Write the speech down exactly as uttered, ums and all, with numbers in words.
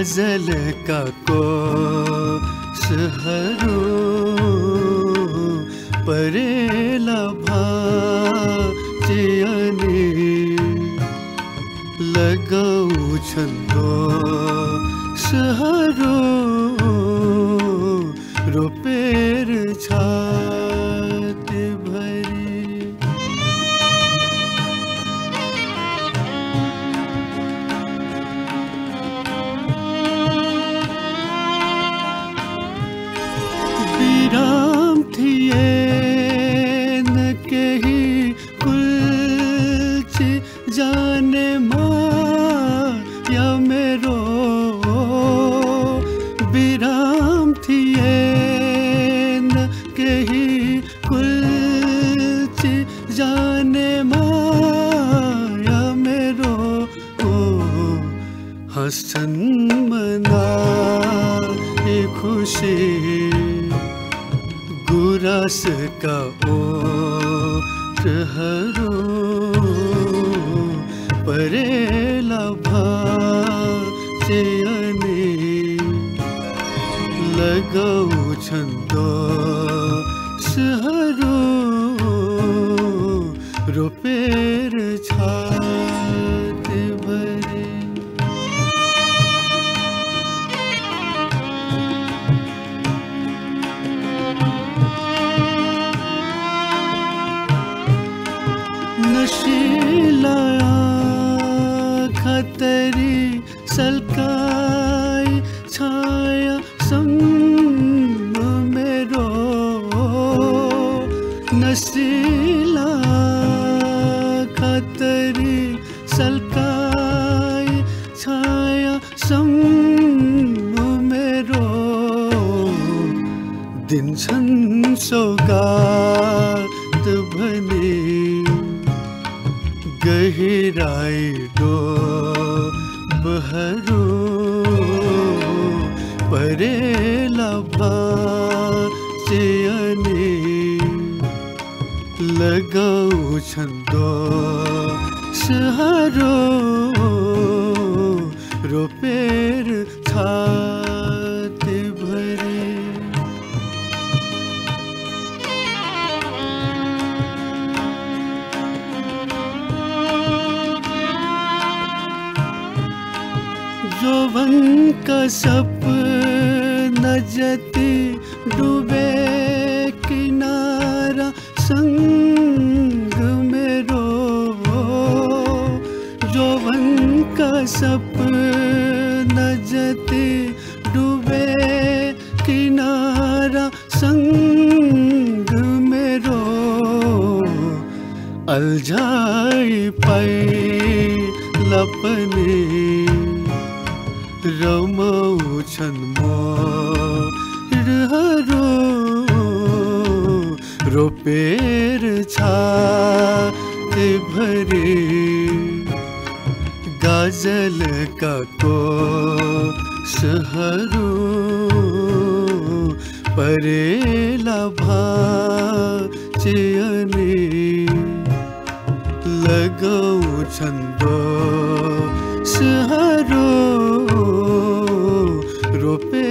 गजल का को सहरो परेला भाचयाने लगाऊ छंदो सहरो रोपेर छाती भरी विराम थिए न कही कुछ जाने माया मेरो विराम थिए न कही कुछ जाने माया मेरो ओ हसन मना खुशी गुरास का ओ हरो परेला भाचयाने लगाऊ छंदो सहरो रोपेर छाती भरी नशीला खतरी सलकाई छाया संग मेरो नशीला खतरी सलकाई छाया संग मेरो दिन छन् सौगात भने गहिराई डो बहरो परेला भाचयाने लगाऊ छंदो सहरो रोपेर छाती भरी यौवन का सपना जति डूबे किनारा संग मेरो यौवन का सपना जति डूबे किनारा संग मेरो अलझाई पाई लपने रमाऊ छन् मोरहरो रोपेर छाती भरी गजल का को सहरो परेला भाचयाने लगाऊ छंदो सहरो रोपे